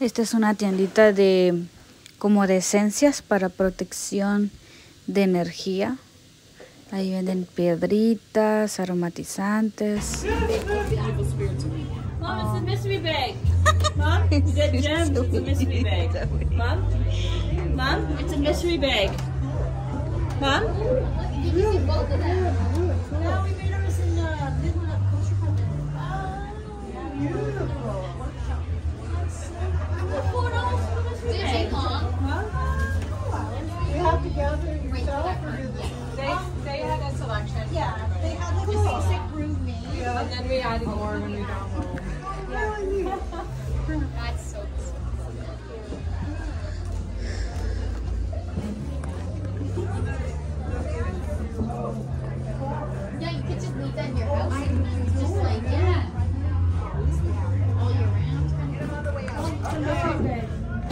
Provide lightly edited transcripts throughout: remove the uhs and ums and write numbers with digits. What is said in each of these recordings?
Esta es una tiendita de como de esencias para protección de energía. Ahí venden piedritas, aromatizantes. Mom, it's a mystery bag. Mom, you got gems. It's a mystery bag. Mom, Mom, it's a mystery bag. Mom. No, we made ours in Midland Kosher Company. Beautiful. $4 for the mystery bag. You have to gather yourself or do they had a selection. Yeah, they had like a basic room made. Yeah. And then we added more when we got home. Yeah. That's so Yeah, you could just leave that in your house. Just like, yeah. All year round. Get them on the way out.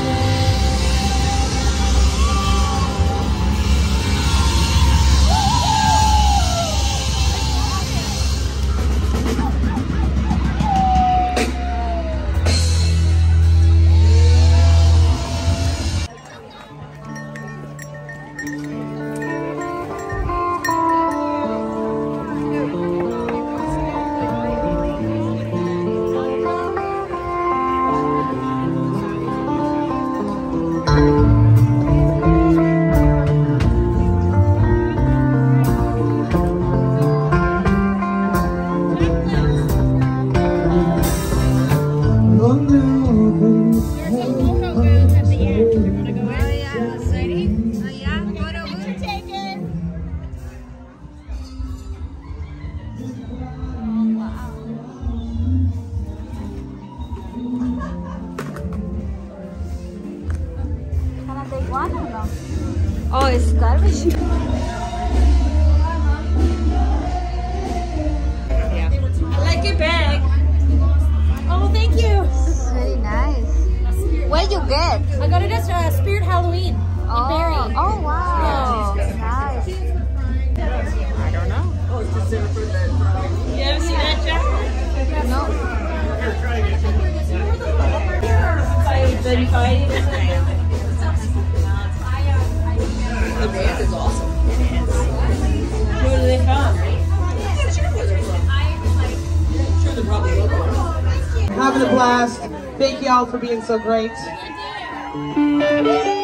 Oh, it's garbage. I like your bag. Oh, thank you. It's very nice. Where you get? I got it at Spirit Halloween. Oh, wow. Nice. I don't know. Oh, it's just for that. You ever see that, Jack? No. The band is awesome. Where do they from? Sure, they're probably local. Having a blast. Thank y'all for being so great.